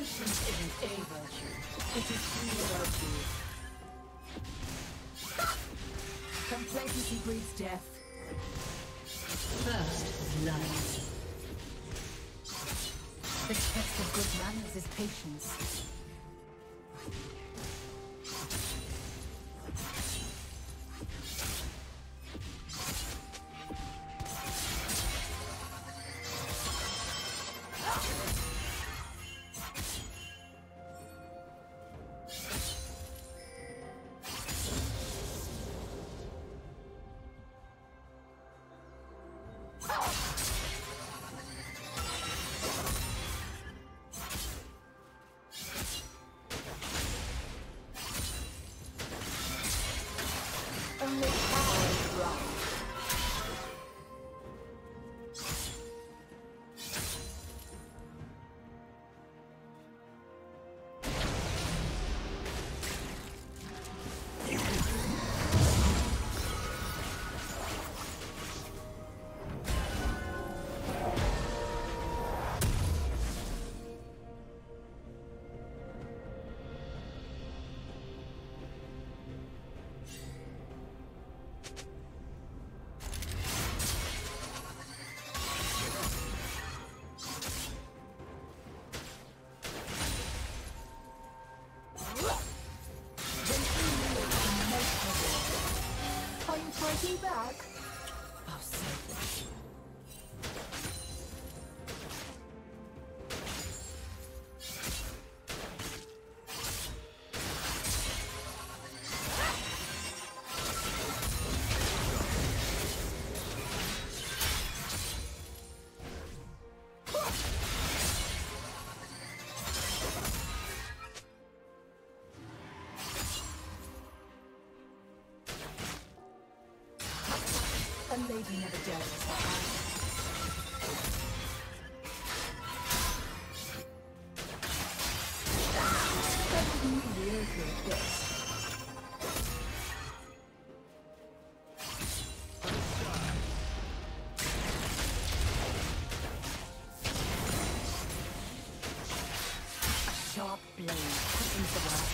Patience isn't a virtue. It is the virtue. Complacency breeds death. First blood. The test of good manners is patience. Back. Oh, selfish. A lady never dares to hide. That's mediocre at best. A sharp blade quickens the work.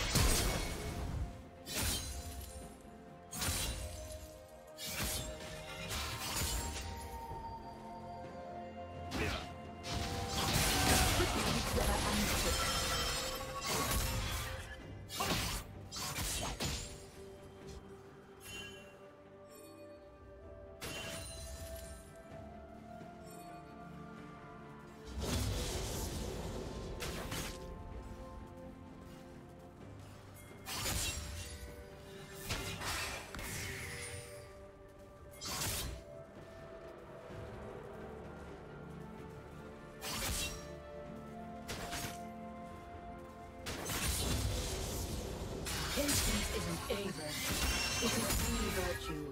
Patience isn't a virtue. It is the virtue.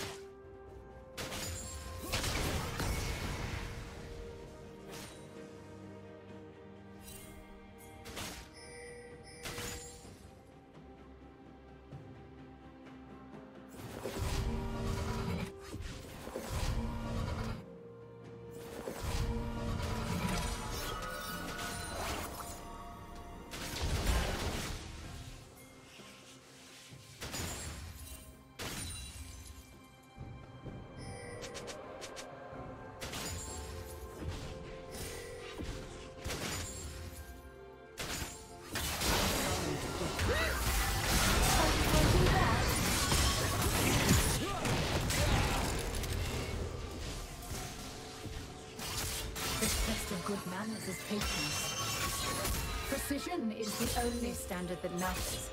Good manners is patience. Precision is the only standard that matters.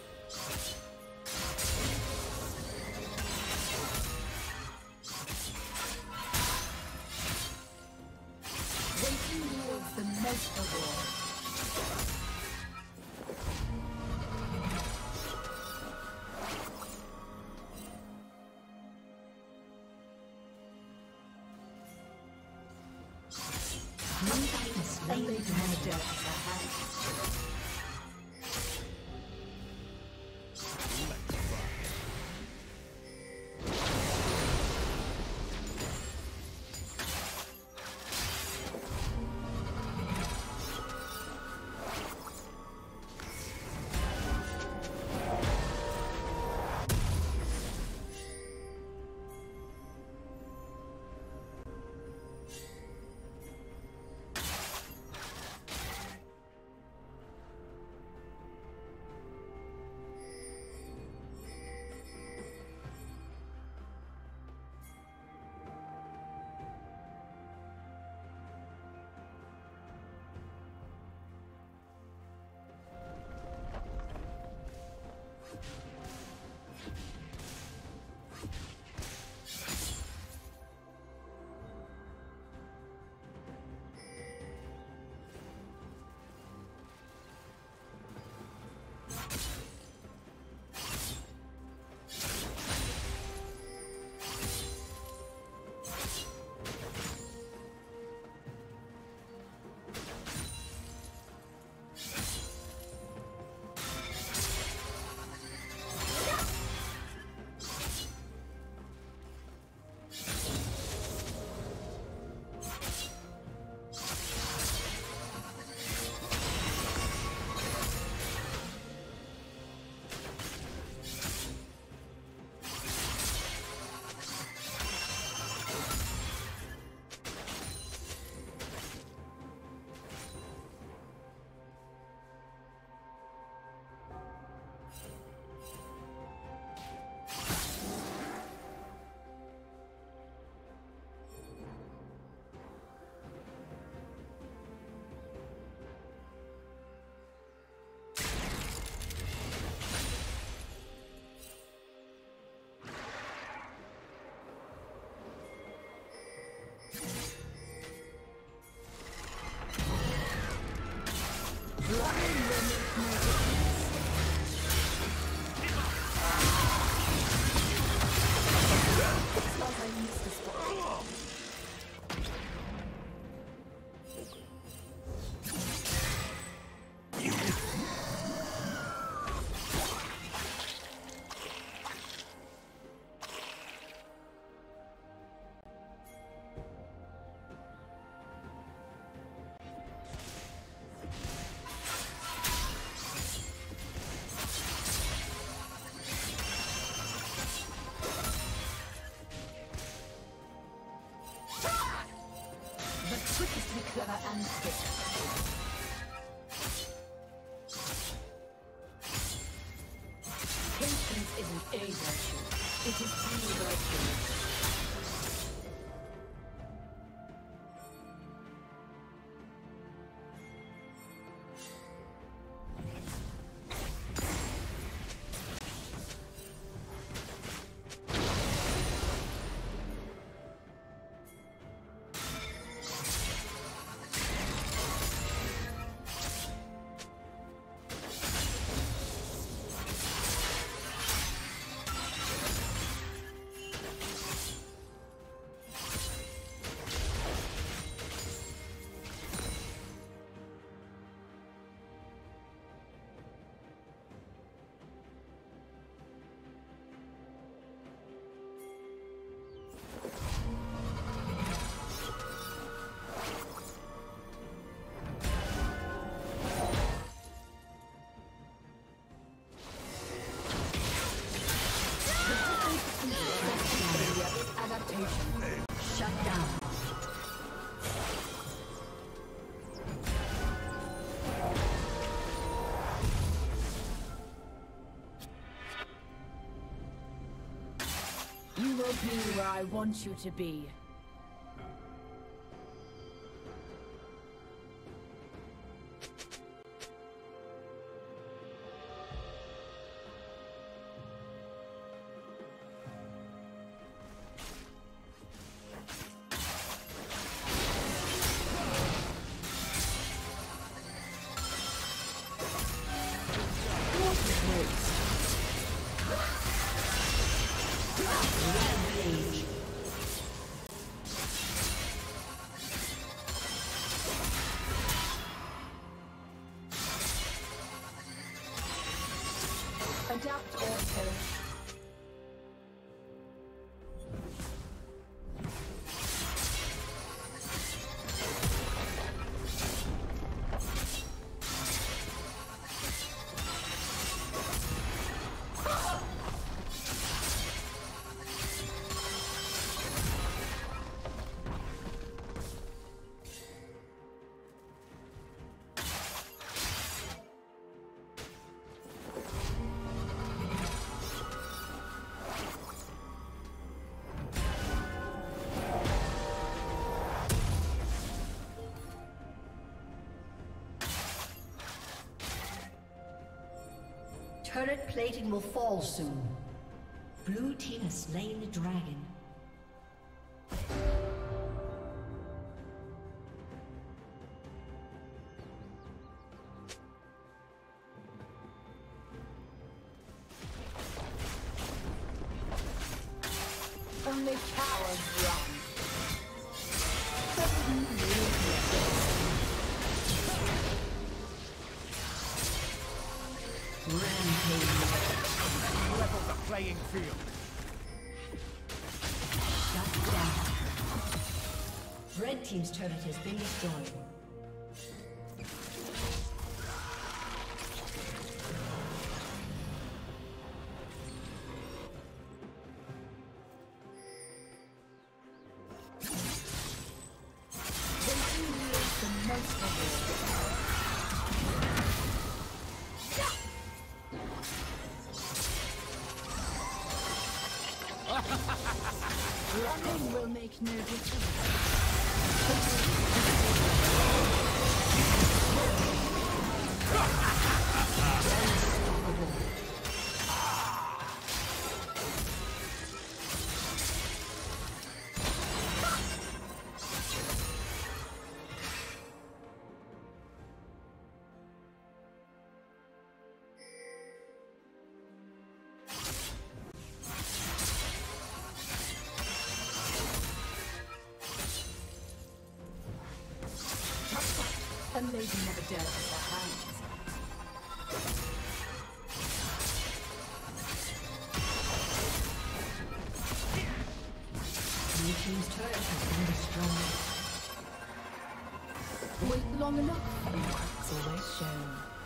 Waiting yields the most reward. A lady never dares to hide. Clever and quick. Patience isn't a virtue, it is the virtue. You will be where I want you to be. Adapt or perish. Turret plating will fall soon. Blue team has slain the dragon. Only cowards run. Level the playing field. Shut down. Red team's turret has been destroyed. Running will make no difference. A lady never dares with her hands. Blue team's turret has been destroyed. Wait long enough, it's always shown.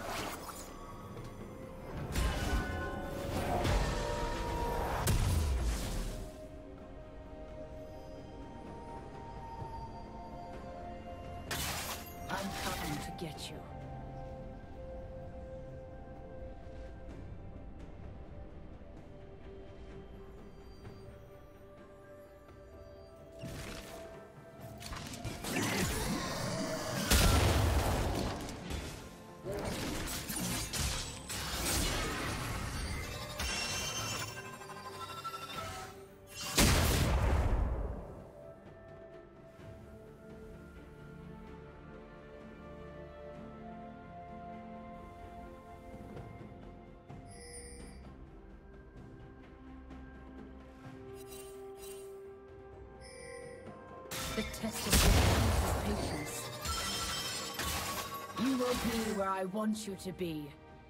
I'm coming to get you. The test of your patience. You will be where I want you to be.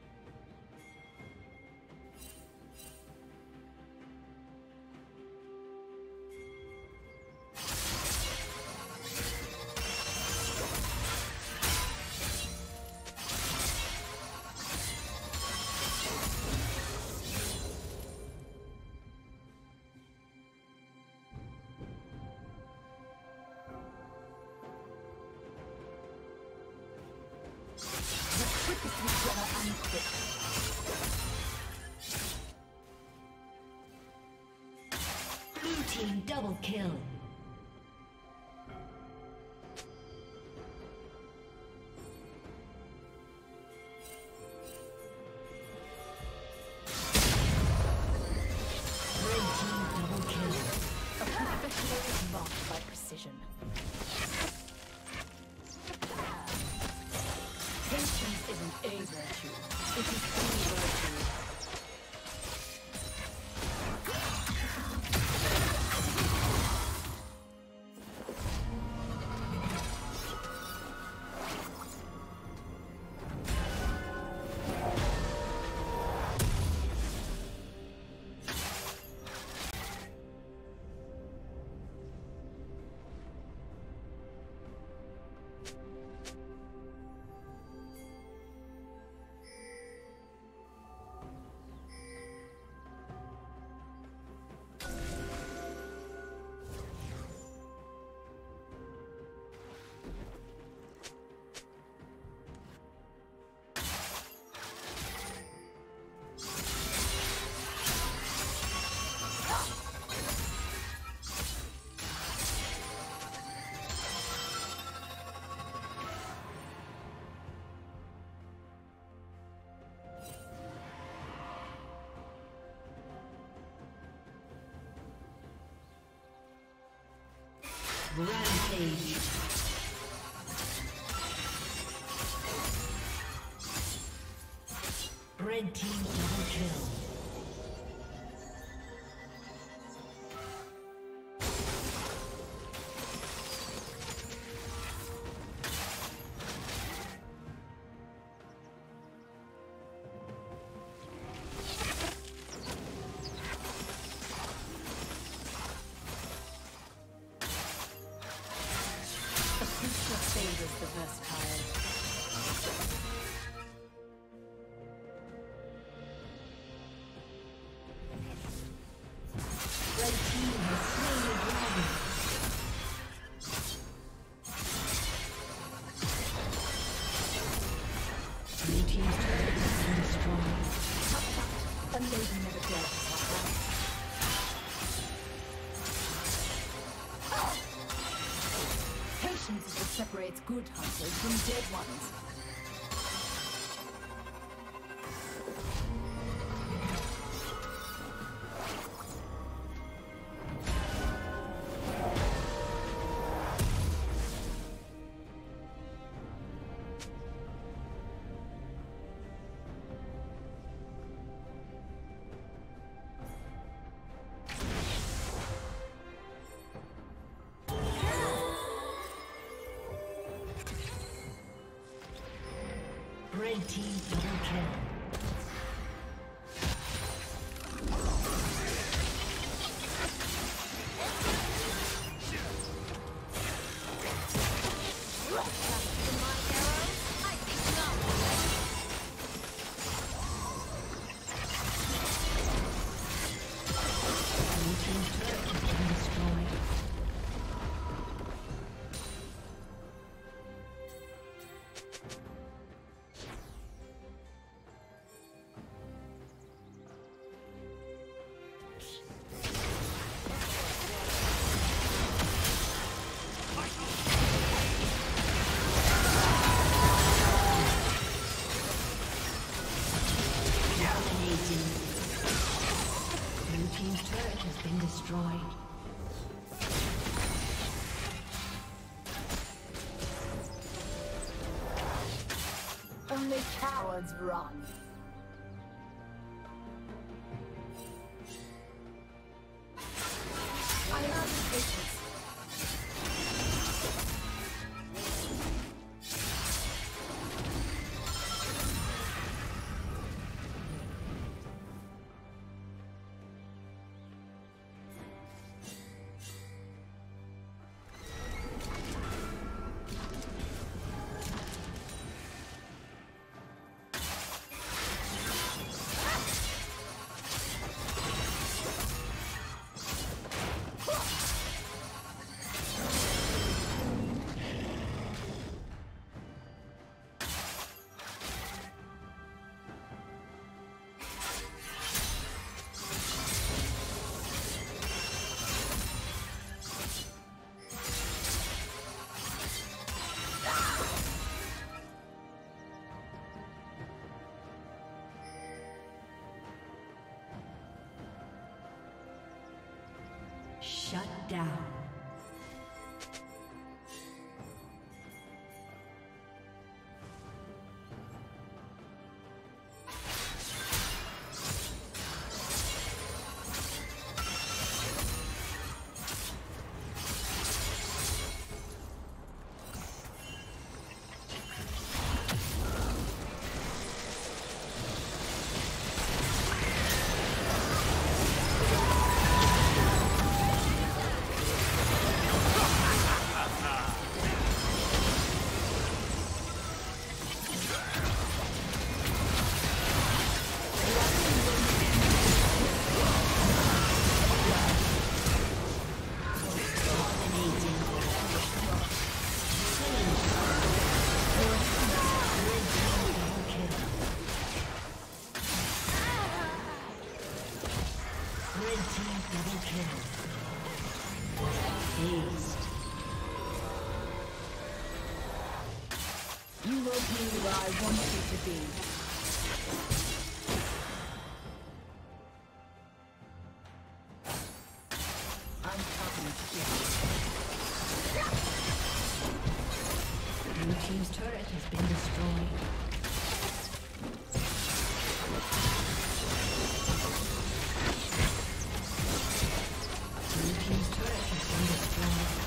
Blue team double kill. Red team double kill. A professional is marked by precision. Patience isn't a virtue, it is a virtue. Rampage. Red team double kill. Favors the versatile. Red team has slain the dragon. Blue team's turret has been destroyed. A lady never dares to have her. Patience is what separates good hunters from dead ones. Red team double kill. Only cowards run. I love patience. Shut down. You will be where I want you to be. I'm coming to get you. Blue team's turret has been destroyed. Blue team's turret has been destroyed.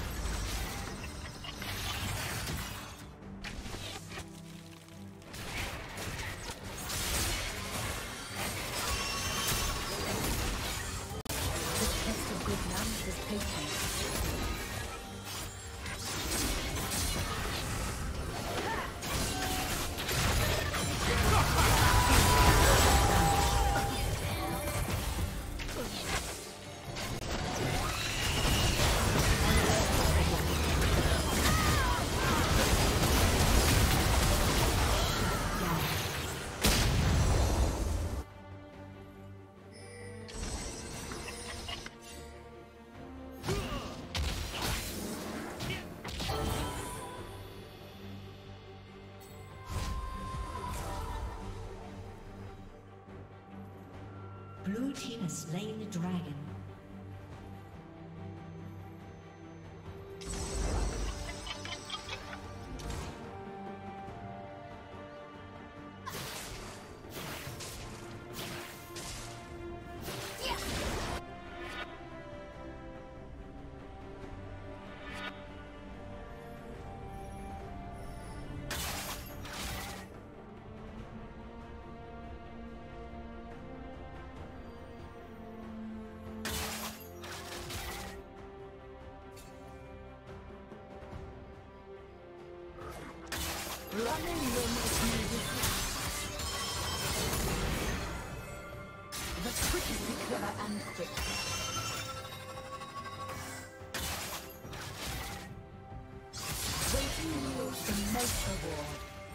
Blue team has slain the dragon. Running when it's needed. The trick is to be clever and quick. Waiting yields the most reward.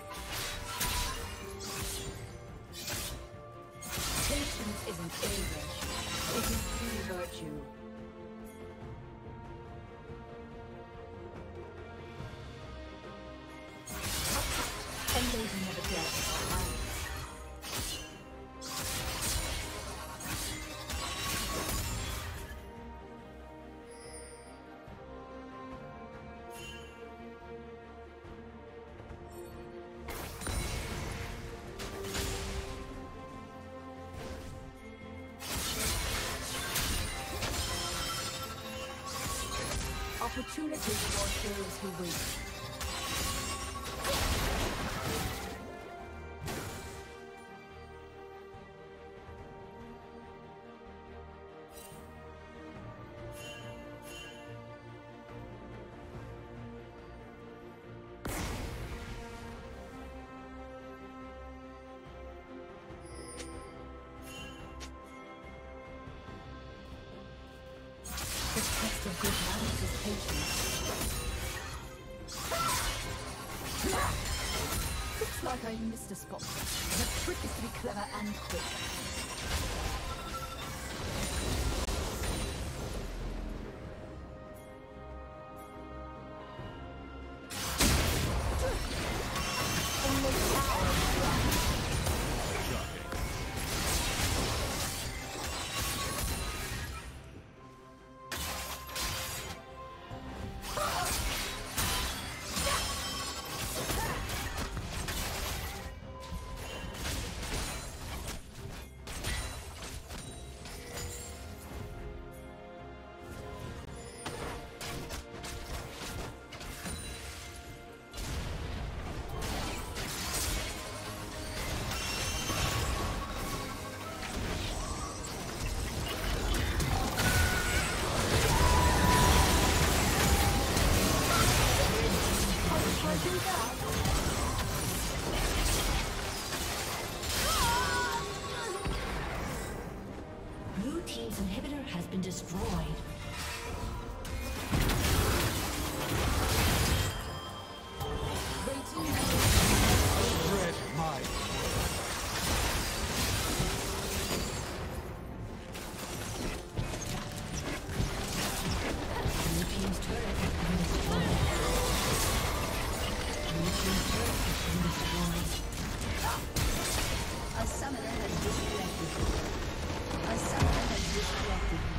Patience isn't age, it is true virtue. And lady never dealt with opportunity for those who wait. The test of Godlike's patience. Looks like I missed a spot. The trick is to be clever and quick. Blue team's inhibitor has been destroyed. Red might. Blue team's turret has been destroyed. Blue team's turret has been destroyed. A summoner has disconnected. A summoner has disconnected.